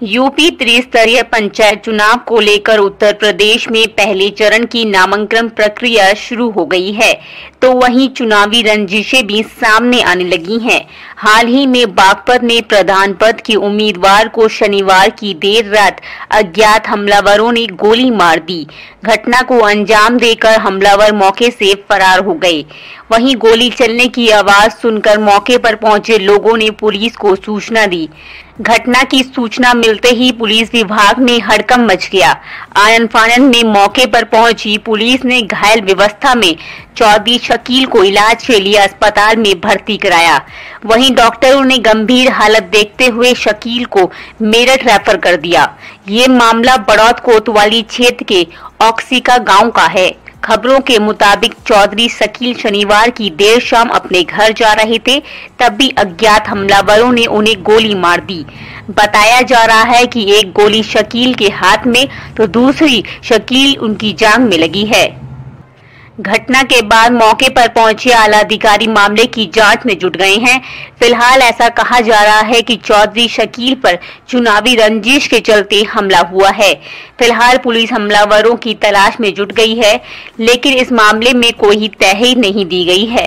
UP त्रिस्तरीय पंचायत चुनाव को लेकर उत्तर प्रदेश में पहले चरण की नामांकन प्रक्रिया शुरू हो गई है, तो वहीं चुनावी रंजिशें भी सामने आने लगी हैं। हाल ही में बागपत में प्रधान पद की उम्मीदवार को शनिवार की देर रात अज्ञात हमलावरों ने गोली मार दी। घटना को अंजाम देकर हमलावर मौके से फरार हो गए। वहीं गोली चलने की आवाज सुनकर मौके पर पहुंचे लोगों ने पुलिस को सूचना दी। घटना की सूचना मिलते ही पुलिस विभाग में हड़कंप मच गया। आनन फानन में मौके पर पहुंची पुलिस ने घायल व्यवस्था में चौधरी शकील को इलाज के लिए अस्पताल में भर्ती कराया। वहीं डॉक्टरों ने गंभीर हालत देखते हुए शकील को मेरठ रेफर कर दिया। ये मामला बड़ौद कोतवाली क्षेत्र के ऑक्सिका गांव का है। खबरों के मुताबिक चौधरी शकील शनिवार की देर शाम अपने घर जा रहे थे, तभी अज्ञात हमलावरों ने उन्हें गोली मार दी। बताया जा रहा है कि एक गोली शकील के हाथ में तो दूसरी शकील उनकी जांघ में लगी है। घटना के बाद मौके पर पहुंचे आला अधिकारी मामले की जांच में जुट गए हैं। फिलहाल ऐसा कहा जा रहा है कि चौधरी शकील पर चुनावी रंजिश के चलते हमला हुआ है। फिलहाल पुलिस हमलावरों की तलाश में जुट गई है, लेकिन इस मामले में कोई तह नहीं दी गई है।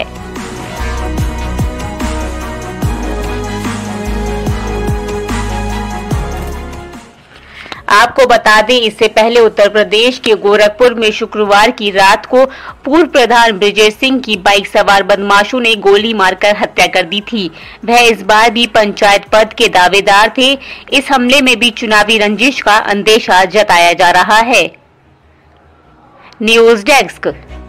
आपको बता दें, इससे पहले उत्तर प्रदेश के गोरखपुर में शुक्रवार की रात को पूर्व प्रधान ब्रिजेश सिंह की बाइक सवार बदमाशों ने गोली मारकर हत्या कर दी थी। वह इस बार भी पंचायत पद के दावेदार थे। इस हमले में भी चुनावी रंजिश का अंदेशा जताया जा रहा है। News desk.